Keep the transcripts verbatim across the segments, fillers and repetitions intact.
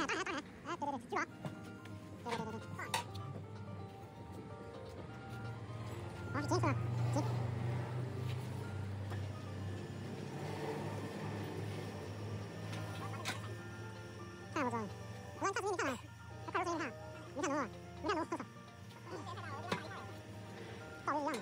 然当然当然，哎，对对对，举手。对对对对对。好，是金色，金。看我操！我让你看视频，你看了？还快手视频看？没看懂啊？没看懂，我操！道理一样的。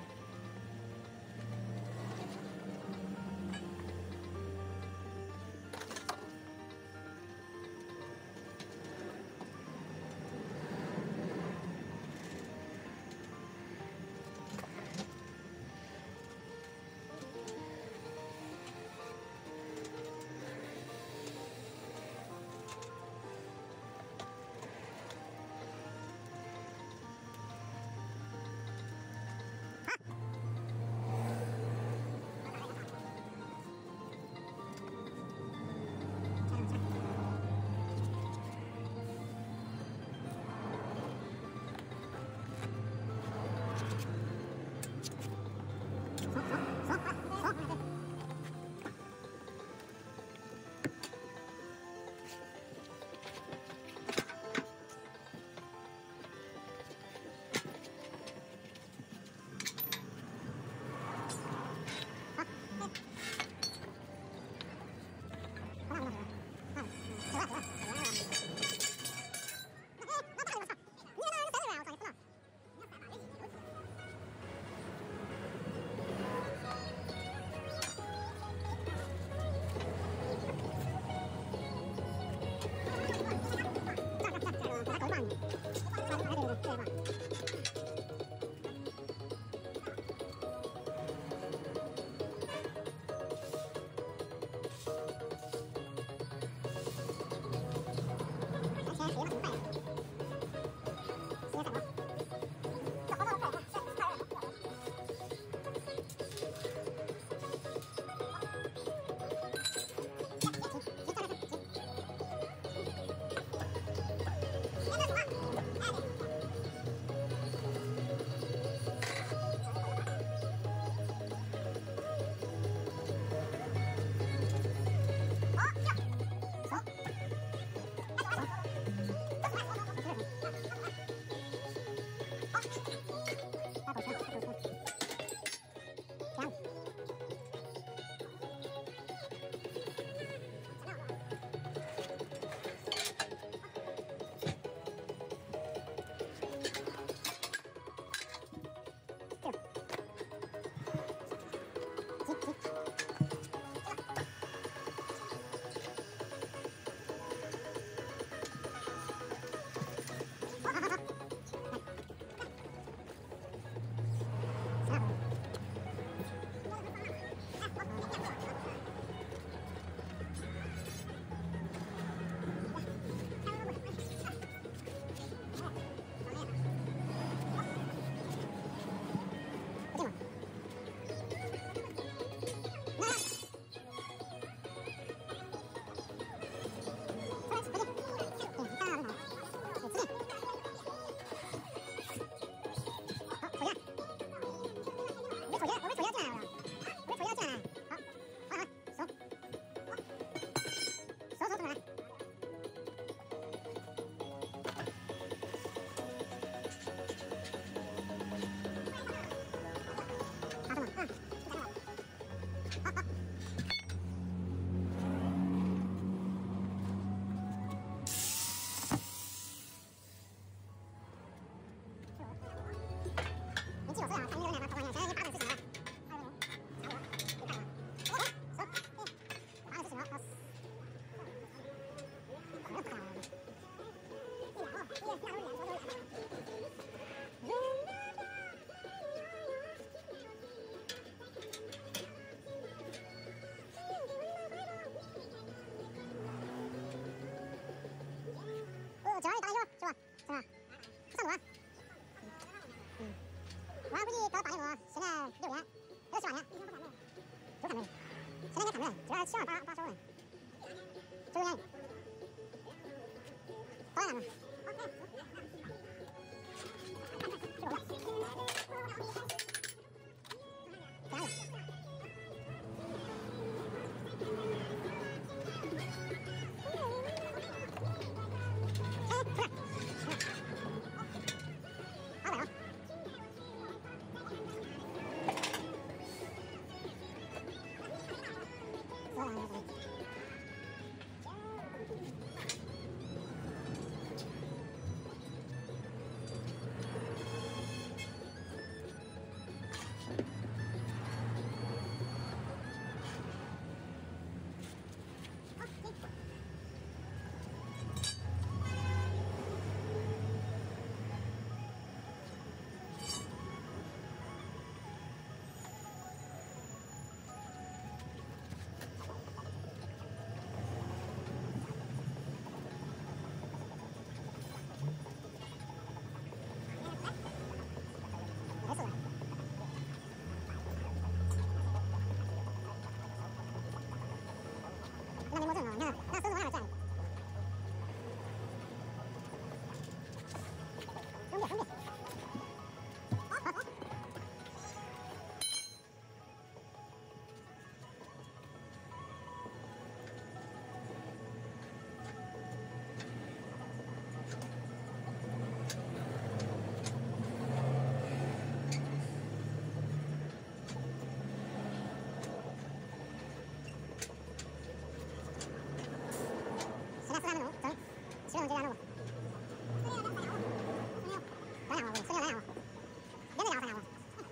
吃牛奶啊，连着聊三下。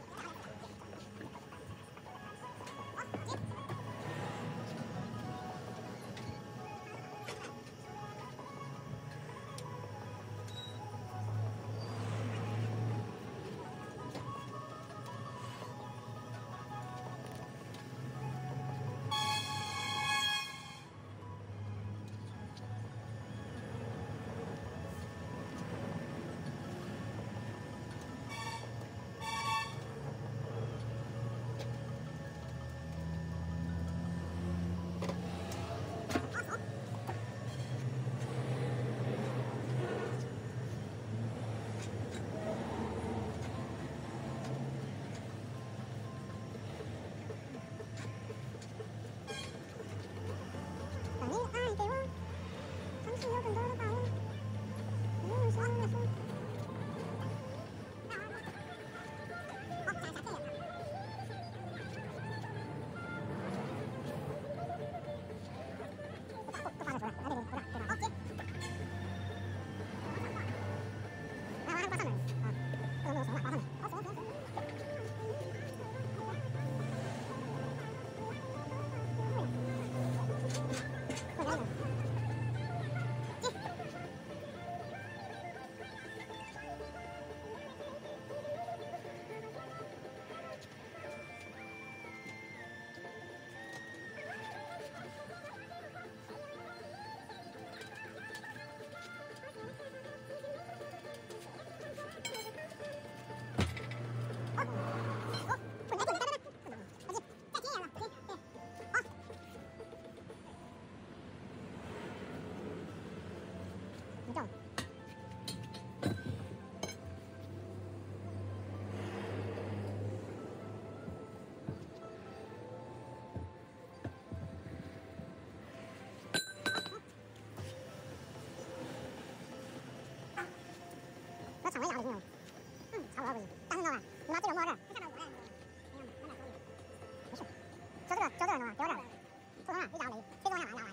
我肠胃压力挺有，嗯，差不多估计。但是你知道吧，你把这个摸这儿，看到我了，没事，就这个，就这个知道吧？就这儿，普通了，你压力，谁跟我下来压完？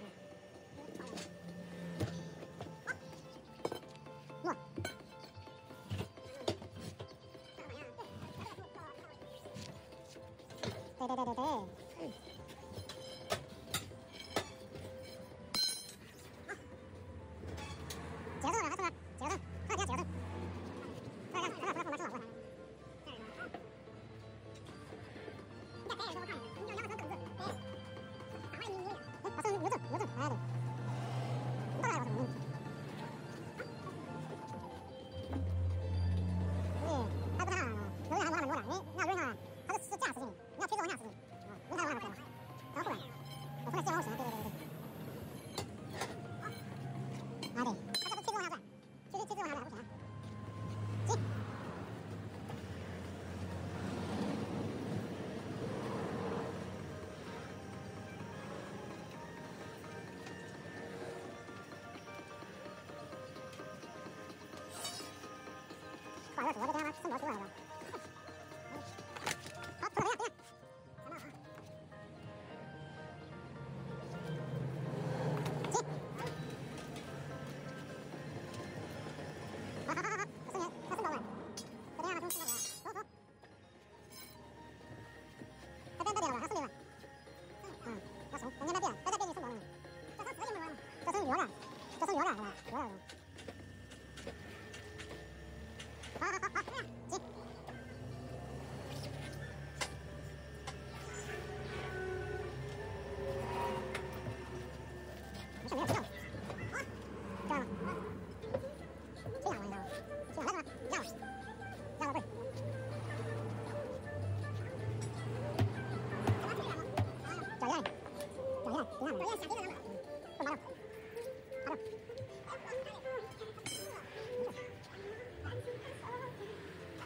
摸。对对对对对，嗯。接着这个，还是接着，快点接着。快点，快点，快点，快点，快点。你再摆一个我看看，你要两个手凳子，摆，打完你你，哎，把手扭正，扭正，哎对。你到哪个手扭？嗯，还不太好，轮还不还没摸的，你你要轮上，它是是这样使劲，你要推着往下使劲，啊，轮还不还没推了，然后后来，我后来接往后使，对对对对。啊对，它这不推着往下转，推推推着往下转不行。进。挂点桌子，给它伸到桌上了。好，坐这边，这边。进。好好好好好，我伸延，我伸到位，这边让它伸到位，走走。这边这边了吧，还是对吧？嗯，要松，人家那边，在这边你伸到了，这伸直就没完了，这伸约了，这伸约了是吧？约了。好好好好，这样，进。没事没事，不要。好，这样了。这样了，你知道吗？这样来什么？这样了，这样了，对。脚印，脚印，脚印，脚印下底的嘛，不麻溜，麻溜。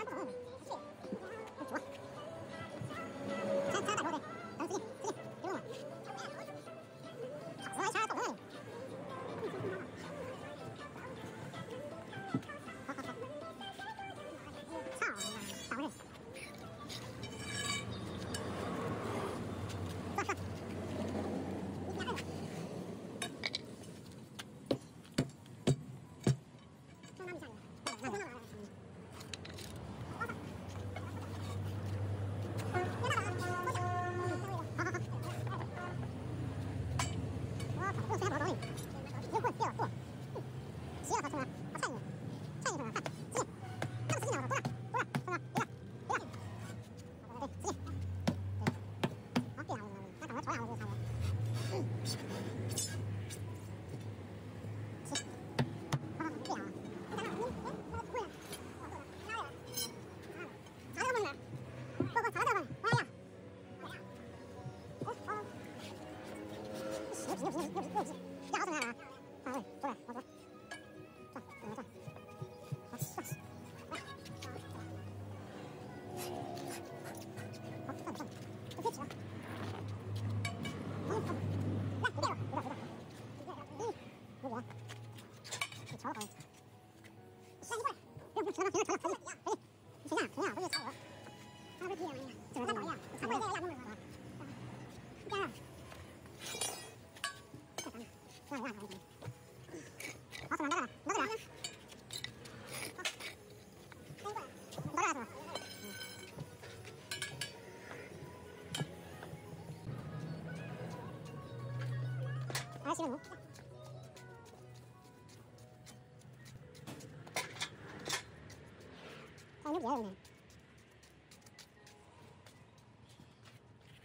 还行，还有别的呢。